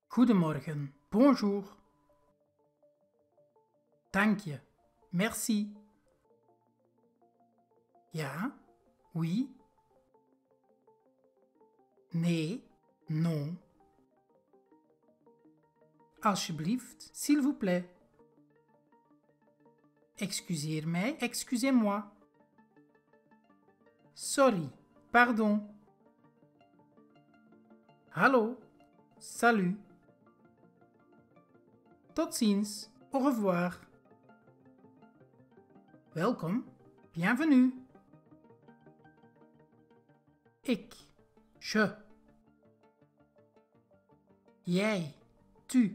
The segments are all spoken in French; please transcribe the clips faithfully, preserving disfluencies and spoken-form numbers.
Goedemorgen, bonjour. Dank je, merci. Ja, oui. Nee, non. Alsjeblieft, s'il vous plaît. Excuseer mij, excusez-moi. Sorry, pardon. Hallo, salut. Tot ziens, au revoir. Welkom, bienvenue. Ik, je. Jij, tu.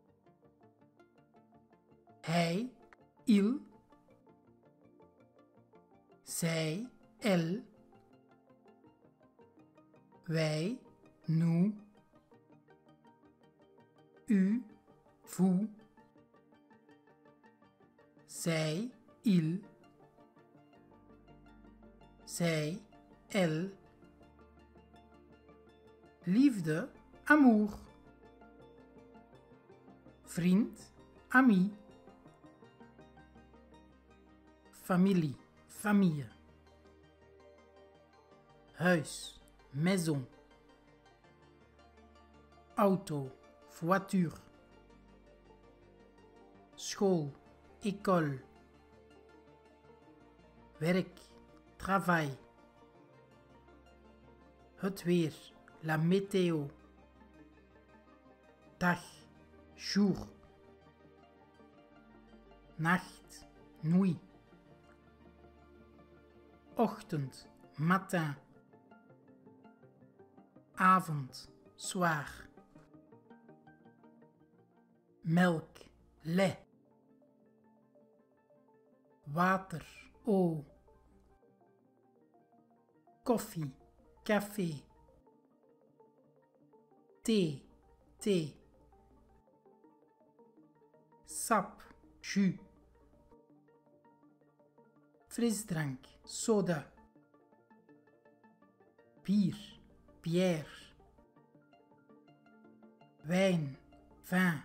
Hij, il. Zij, elle. Wij, nous. U, vous. Zij, il. Zij, elle. Liefde, amour. Vriend, ami. Familie, famille. Huis, maison. Auto, voiture. School, école. Werk, travail. Het weer, la météo. Dag, jour. Nacht, nuit. Ochtend, matin. Avond, soir. Melk, lait. Water, eau. Koffie, café. Thee, thee. Sap, jus. Frisdrank, soda. Bier, bière. Wijn, vin.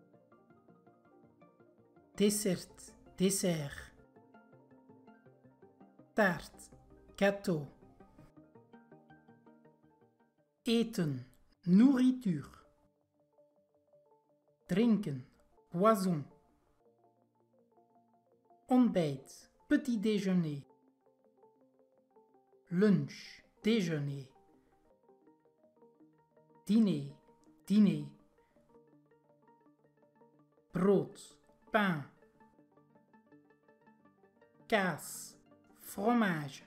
Dessert, dessert. Taart, gâteau. Eten, nourriture. Drinken, boisson. Ontbijt, petit déjeuner. Lunch, déjeuner. Diner, dîner. Brood, pain. Kaas, fromage.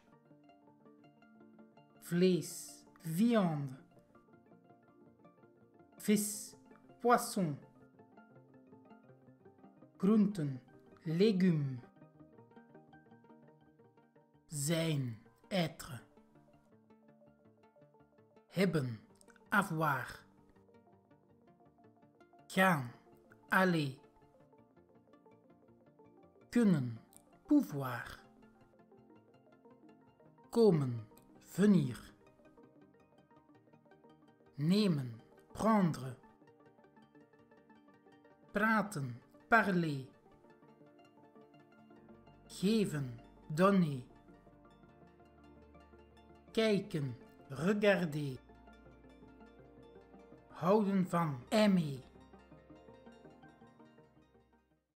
Vlees, viande. Vis, poisson. Groenten, légumes. Zijn, être. Hebben, avoir. Gaan, aller. Kunnen, pouvoir. Komen, venir. Nemen, prendre. Praten, parler. Geven, donner. Kijken, regarder. Houden van, aimer.